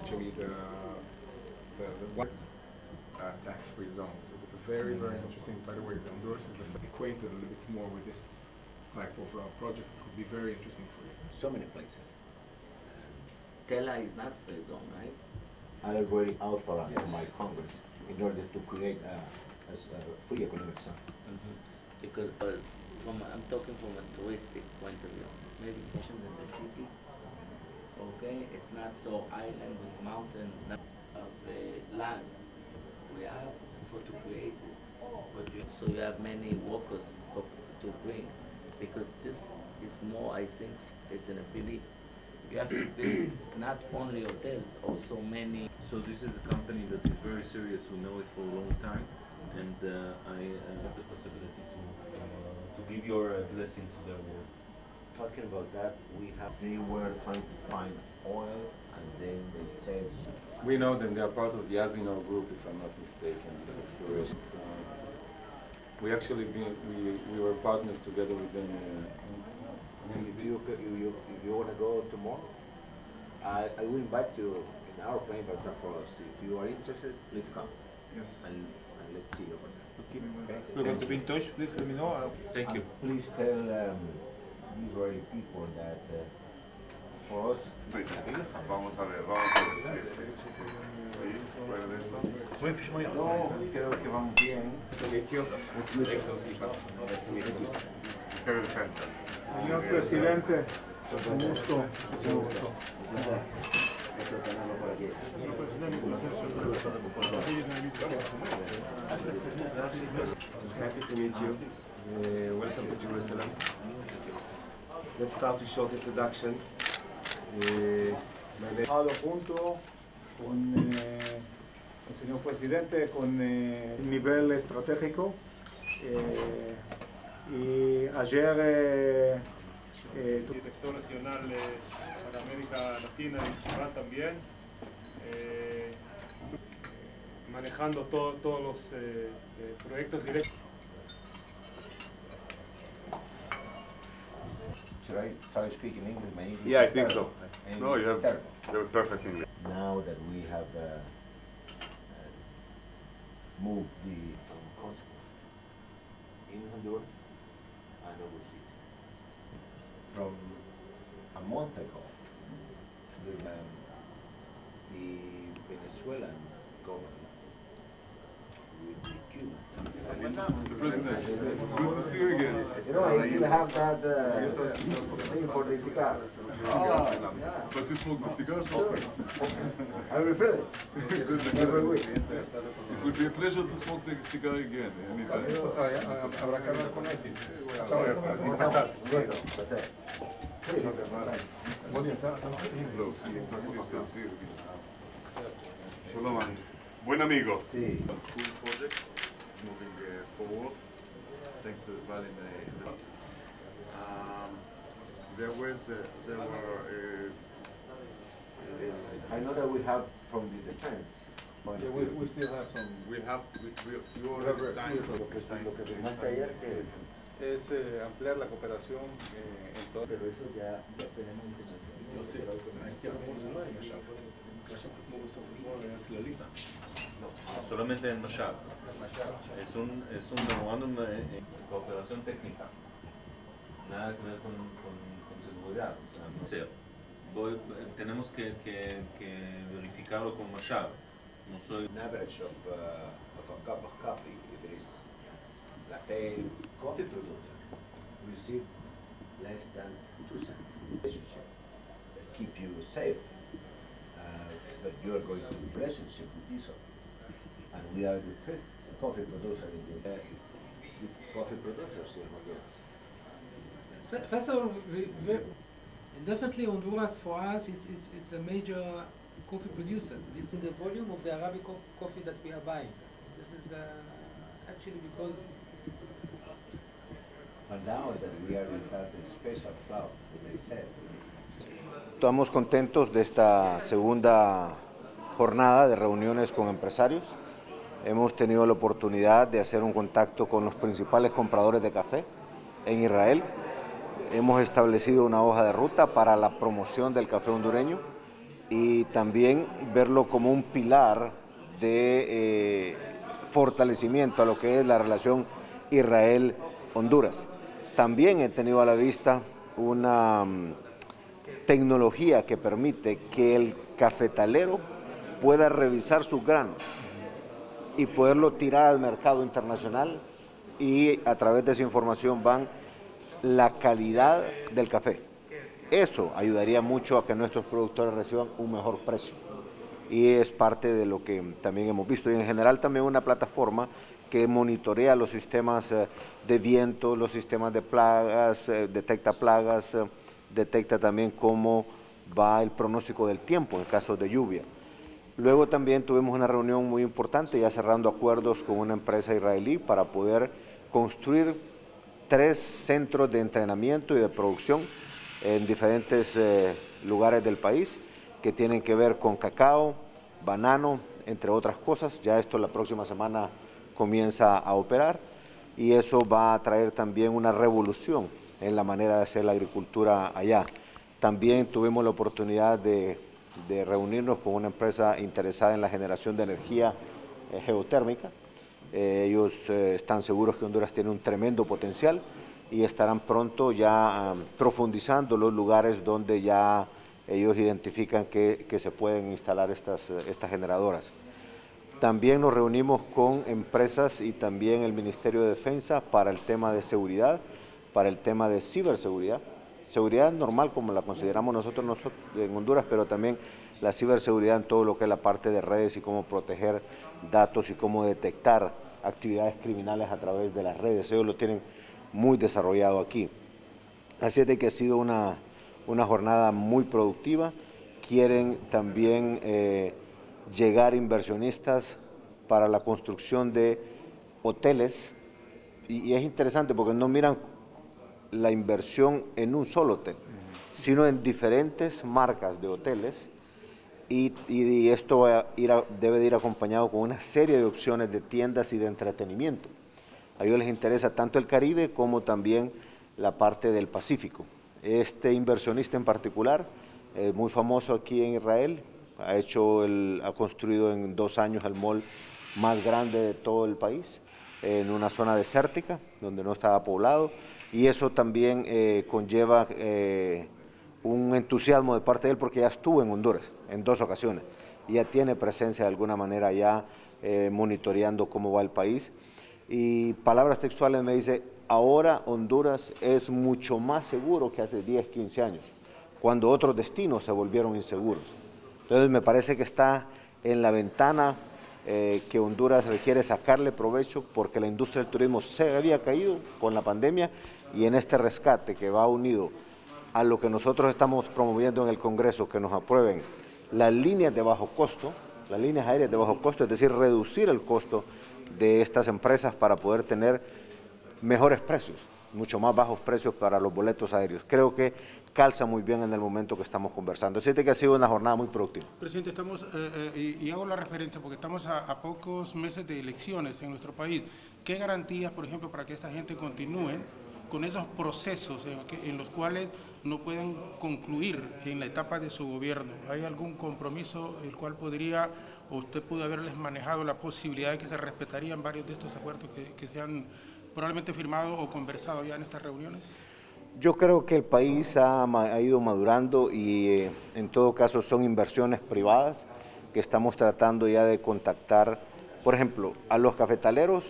actually the white tax-free zones. So very, very interesting. By the way, Honduras is acquainted a little bit more with this type of project. It would be very interesting for you. So many places. Tela is not free zone, right? I already authorized my Congress in order to create a free economic zone. Because I'm talking from a touristic point of view. Maybe in the city, okay, it's not so island with mountain of the land we have to create this. So you have many workers to bring, because this is more, I think, it's an ability. You have to build not only hotels, also many. So this is a company that is very serious. We know it for a long time, and I have the possibility to give your blessing to their work. Talking about that, they were trying to find oil, and then they said. We know them. They are part of the Azinor group, if I'm not mistaken. This exploration. We actually we were partners together with them. If you want to go tomorrow, I will invite you in our plane, but for us. If you are interested, please come. Yes. And let's see over there. Okay. We're going to be in touch. Please let me know. Thank you. Please tell Israeli people that for us. Vamos a ver, vamos a ver. No, creo que vamos bien. Señor presidente, con gusto. Happy to meet you. Welcome to Jerusalem. Let's start with short introduction. Trabajado junto con el señor presidente con nivel estratégico y ayer director regional para América Latina y Ciudad también, manejando todos los proyectos directos. Should I try to speak in English? My English Yeah, I is think terrible. so. English No, you is have terrible. perfect English. Now that we have moved some consequences in Honduras and overseas. From a month ago, the Venezuelan government with the Cubans. Mr. President, good to see you again. You know, I still have that thing for the cigar. But you smoke the cigars often. I refill it Good. every week. It would be a pleasure to smoke the cigar again anytime. Habrá que hablar con él. Shalom, buen amigo. Sí. Our school project is moving forward thanks to the Valley. I know that we have from the defense. Yeah, we still have some. You already signed. Lo que firmaste ayer que Es ampliar la cooperación en todo. pero eso ya tenemos información. No, solamente en Mashab. Es un memorándum de cooperación técnica. Nada que ver con seguridad. O sea, tenemos que verificarlo con Mashab. No soy. An average of a cup of coffee, if it is latte coffee producer, receive less than 2 cents. Relationship that keep you safe, but you are going to relationship with diesel, and we are the fifth coffee producer in the coffee producers in Honduras. First of all, definitely Honduras for us it's a major coffee producer. This is the volume of the Arabic coffee that we are buying. This is actually because. And now that we are in that special flour, as they said. Estamos contentos de esta segunda jornada de reuniones con empresarios. Hemos tenido la oportunidad de hacer un contacto con los principales compradores de café en Israel. Hemos establecido una hoja de ruta para la promoción del café hondureño y también verlo como un pilar de fortalecimiento a lo que es la relación Israel-Honduras. También he tenido a la vista una tecnología que permite que el cafetalero pueda revisar sus granos y poderlo tirar al mercado internacional, y a través de esa información van la calidad del café. Eso ayudaría mucho a que nuestros productores reciban un mejor precio, y es parte de lo que también hemos visto. Y en general también una plataforma que monitorea los sistemas de viento, los sistemas de plagas, detecta plagas, detecta también cómo va el pronóstico del tiempo en caso de lluvia. Luego también tuvimos una reunión muy importante, ya cerrando acuerdos con una empresa israelí para poder construir 3 centros de entrenamiento y de producción en diferentes lugares del país, que tienen que ver con cacao, banano, entre otras cosas. Ya esto la próxima semana comienza a operar, y eso va a traer también una revolución en la manera de hacer la agricultura allá. También tuvimos la oportunidad de reunirnos con una empresa interesada en la generación de energía geotérmica. Ellos están seguros que Honduras tiene un tremendo potencial y estarán pronto ya profundizando los lugares donde ya ellos identifican que se pueden instalar estas generadoras. También nos reunimos con empresas y también el Ministerio de Defensa para el tema de seguridad, para el tema de ciberseguridad. Seguridad normal como la consideramos nosotros en Honduras, pero también la ciberseguridad en todo lo que es la parte de redes y cómo proteger datos y cómo detectar actividades criminales a través de las redes. Ellos lo tienen muy desarrollado aquí. Así es de que ha sido una jornada muy productiva. Quieren también llegar inversionistas para la construcción de hoteles, y es interesante porque no miran la inversión en un solo hotel, sino en diferentes marcas de hoteles, y esto debe de ir acompañado con una serie de opciones de tiendas y de entretenimiento. A ellos les interesa tanto el Caribe como también la parte del Pacífico. Este inversionista en particular, muy famoso aquí en Israel, ha construido en 2 años el mall más grande de todo el país, en una zona desértica donde no estaba poblado, y eso también conlleva un entusiasmo de parte de él, porque ya estuvo en Honduras en 2 ocasiones y ya tiene presencia de alguna manera ya monitoreando cómo va el país. Y palabras textuales me dice: ahora Honduras es mucho más seguro que hace 10, 15 años, cuando otros destinos se volvieron inseguros. Entonces me parece que está en la ventana que Honduras requiere sacarle provecho, porque la industria del turismo se había caído con la pandemia, y en este rescate que va unido a lo que nosotros estamos promoviendo en el Congreso, que nos aprueben las líneas de bajo costo, las líneas aéreas de bajo costo, es decir, reducir el costo de estas empresas para poder tener mejores precios, mucho más bajos precios para los boletos aéreos. Creo que calza muy bien en el momento que estamos conversando. Así que ha sido una jornada muy productiva. Presidente, estamos, y hago la referencia porque estamos a pocos meses de elecciones en nuestro país. ¿Qué garantías, por ejemplo, para que esta gente continúe con esos procesos en los cuales no pueden concluir en la etapa de su gobierno? ¿Hay algún compromiso el cual podría, o usted pudo haberles manejado la posibilidad de que se respetarían varios de estos acuerdos que se han probablemente firmado o conversado ya en estas reuniones? Yo creo que el país ha ido madurando, y en todo caso son inversiones privadas que estamos tratando ya de contactar. Por ejemplo, a los cafetaleros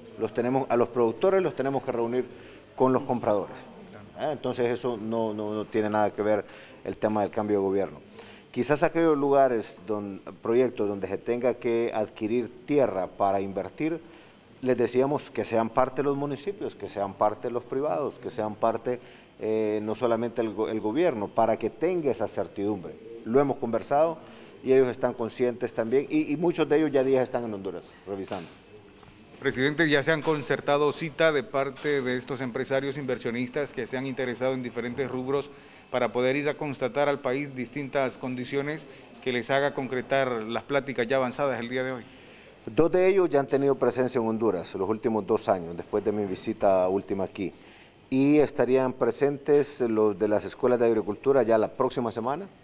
a los productores los tenemos que reunir con los compradores. Entonces eso no tiene nada que ver el tema del cambio de gobierno. Quizás aquellos lugares, proyectos donde se tenga que adquirir tierra para invertir, les decíamos que sean parte de los municipios, que sean parte de los privados, que sean parte no solamente el gobierno, para que tenga esa certidumbre. Lo hemos conversado y ellos están conscientes también, y muchos de ellos ya días están en Honduras revisando. Presidente, ya se han concertado cita de parte de estos empresarios inversionistas que se han interesado en diferentes rubros para poder ir a constatar al país distintas condiciones que les haga concretar las pláticas ya avanzadas el día de hoy. 2 de ellos ya han tenido presencia en Honduras los últimos 2 años, después de mi visita última aquí. Y estarían presentes los de las escuelas de agricultura ya la próxima semana,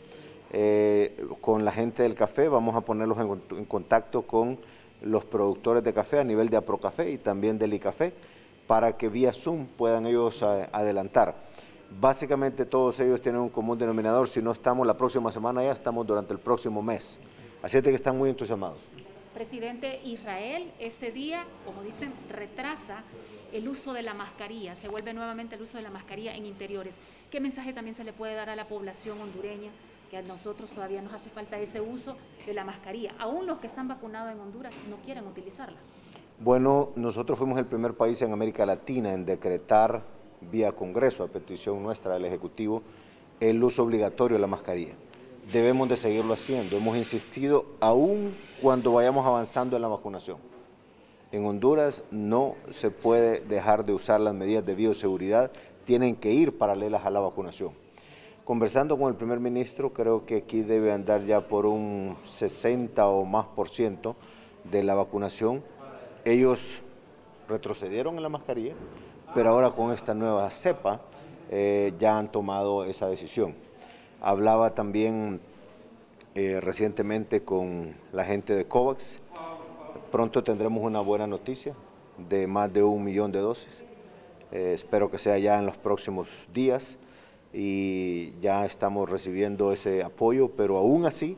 Con la gente del café vamos a ponerlos en contacto con los productores de café a nivel de Aprocafé y también del ICafé para que vía Zoom puedan ellos adelantar. Básicamente todos ellos tienen un común denominador, si no estamos la próxima semana ya estamos durante el próximo mes. Así es que están muy entusiasmados. Presidente, Israel este día, como dicen, retrasa el uso de la mascarilla, se vuelve nuevamente el uso de la mascarilla en interiores. ¿Qué mensaje también se le puede dar a la población hondureña, que a nosotros todavía nos hace falta ese uso de la mascarilla? Aún los que están vacunados en Honduras no quieren utilizarla. Bueno, nosotros fuimos el primer país en América Latina en decretar vía Congreso, a petición nuestra del Ejecutivo, el uso obligatorio de la mascarilla. Debemos de seguirlo haciendo. Hemos insistido aún cuando vayamos avanzando en la vacunación. En Honduras no se puede dejar de usar las medidas de bioseguridad, tienen que ir paralelas a la vacunación. Conversando con el primer ministro, creo que aquí debe andar ya por un 60 o más % de la vacunación. Ellos retrocedieron en la mascarilla, pero ahora con esta nueva cepa ya han tomado esa decisión. Hablaba también recientemente con la gente de COVAX. Pronto tendremos una buena noticia de más de 1 millón de dosis. Espero que sea ya en los próximos días y ya estamos recibiendo ese apoyo, pero aún así,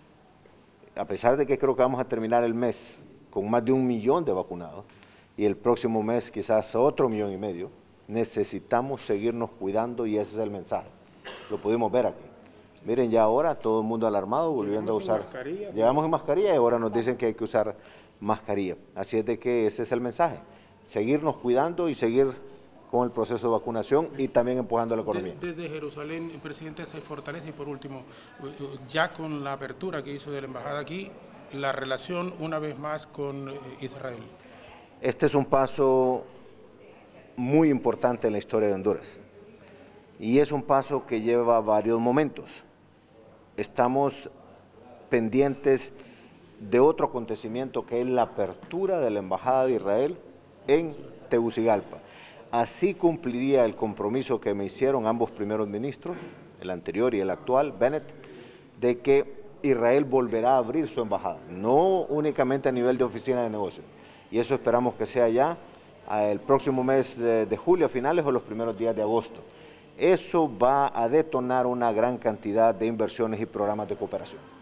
a pesar de que creo que vamos a terminar el mes con más de 1 millón de vacunados y el próximo mes quizás otro 1,5 millones, necesitamos seguirnos cuidando y ese es el mensaje. Lo pudimos ver aquí. Miren, ya ahora todo el mundo alarmado, volviendo a usar. Llegamos en mascarilla y ahora nos dicen que hay que usar mascarilla. Así es de que ese es el mensaje. Seguirnos cuidando y seguir con el proceso de vacunación y también empujando la economía. Desde Jerusalén, el presidente se fortalece y por último, ya con la apertura que hizo de la embajada aquí, la relación una vez más con Israel. Este es un paso muy importante en la historia de Honduras y es un paso que lleva varios momentos. Estamos pendientes de otro acontecimiento que es la apertura de la Embajada de Israel en Tegucigalpa. Así cumpliría el compromiso que me hicieron ambos primeros ministros, el anterior y el actual, Bennett, de que Israel volverá a abrir su embajada, no únicamente a nivel de oficina de negocios. Y eso esperamos que sea ya el próximo mes de julio a finales o los primeros días de agosto. Eso va a detonar una gran cantidad de inversiones y programas de cooperación.